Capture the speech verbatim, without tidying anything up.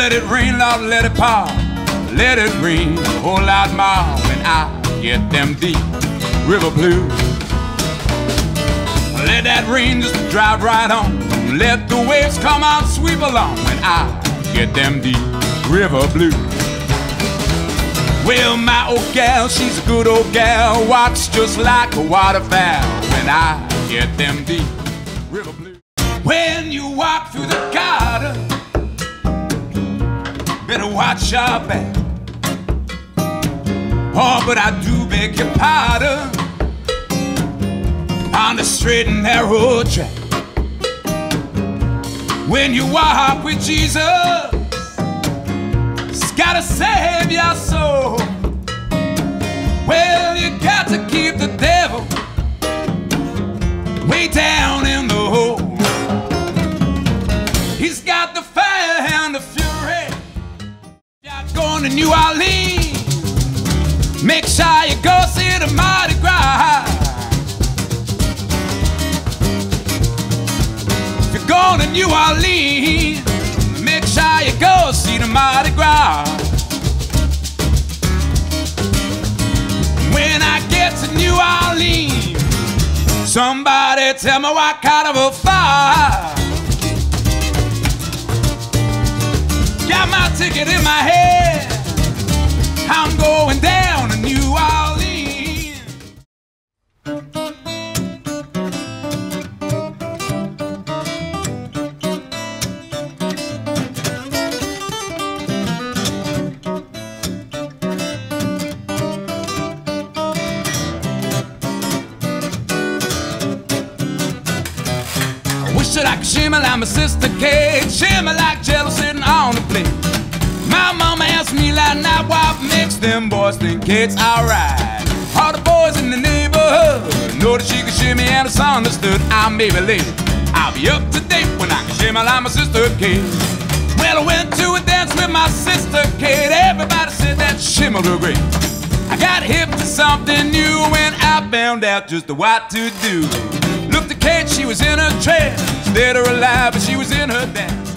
Let it rain, Lord, let it pour. Let it rain a whole lot more when I get them deep river blues. Let that rain just drive right on. Let the waves come out, sweep along when I get them deep river blues. Well, my old gal, she's a good old gal, walks just like a waterfowl when I get them deep river blues. When you walk through the garden, better watch your back. Oh, but I do beg your pardon on the straight and narrow track. When you walk with Jesus, it's gotta save your soul. Well, you got to keep the devil way down in the hole. He's got the fire and the fury. You're going to New Orleans, make sure you go see the Mardi Gras. If you're going to New Orleans, make sure you go see the Mardi Gras. When I get to New Orleans, somebody tell me what kind of a fire. Got my ticket in my head, I'm going down to New Orleans. I wish that I could shimmy like my sister Kate, shimmy like Jello sitting on the plate. My mama asked me last night what makes them boys think it's alright. All the boys in the neighborhood know that she can shimmy and it's understood. I'm baby lady, I'll be up to date when I can shimmy like my sister Kate. Well, I went to a dance with my sister Kate. Everybody said that shimmy was great. I got hip to something new when I found out just what to do. Looked at Kate, she was in her trance, dead or alive, but she was in her dance.